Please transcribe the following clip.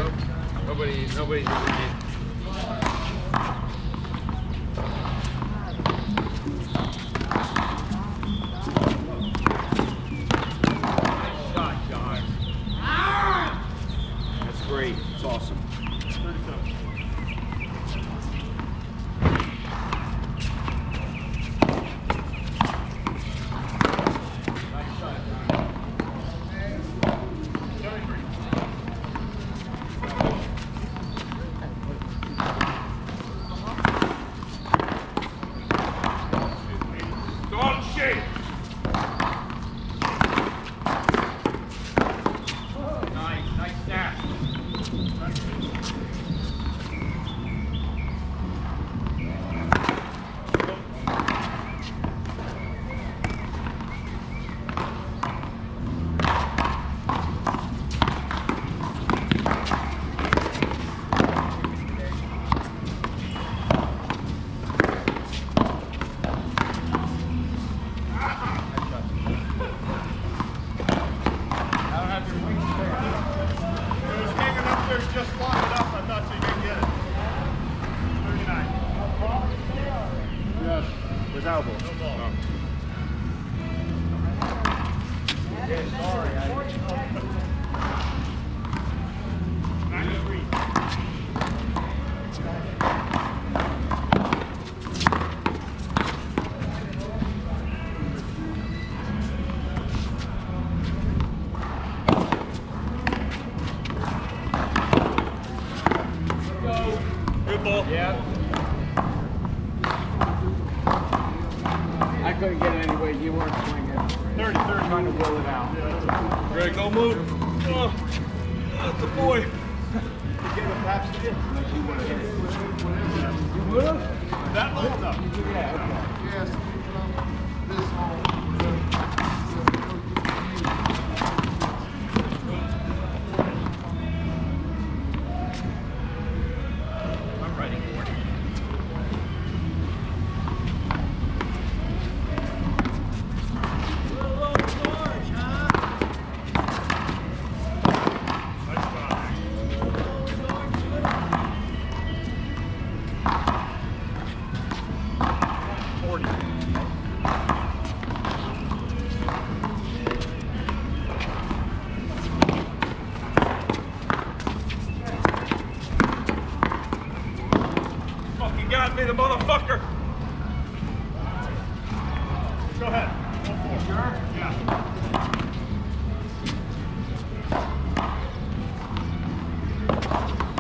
Nobody's doing it. That's great. It's awesome. Just long enough, I thought you could get it. 39. Yes. With elbow. No ball. Yeah, sorry. 93. Good ball. Yeah. I couldn't get it anyway. You weren't swinging. 30. Trying to will it out. Greg, don't move. Oh, that's a boy. Get the taps to you. You would have. You would have? That low? No. Yeah, okay. Yes, this home. I'm writing for it. Got me, the motherfucker. Go ahead. Sure? Yeah.